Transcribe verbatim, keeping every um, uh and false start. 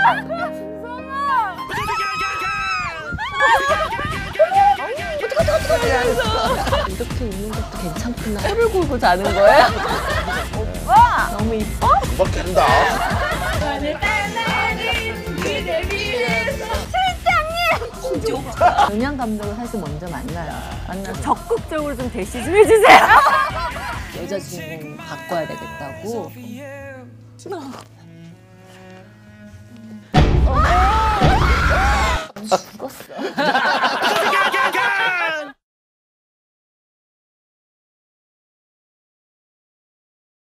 이렇게 있는 것도 괜찮구나. 혀를 굴고 자는 거야? 오빠! 너무 이뻐? 그밖에 한다. 은양 감독을 사실 먼저 만나요. 만나서 적극적으로 좀 대시 좀 해주세요. 여자 주인공 바꿔야 되겠다고.